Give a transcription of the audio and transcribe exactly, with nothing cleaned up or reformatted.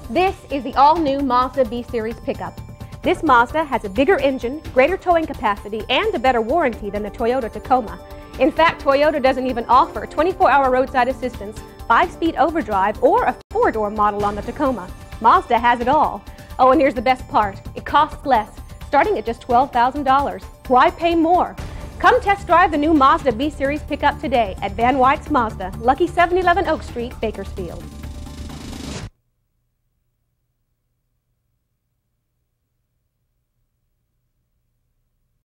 This is the all-new Mazda B Series pickup. This Mazda has a bigger engine, greater towing capacity, and a better warranty than the Toyota Tacoma. In fact, Toyota doesn't even offer twenty-four hour roadside assistance, five speed overdrive, or a four-door model on the Tacoma. Mazda has it all. Oh, and here's the best part. It costs less, starting at just twelve thousand dollars. Why pay more? Come test drive the new Mazda B Series pickup today at Van Wyck's Mazda, Lucky seven eleven Oak Street, Bakersfield.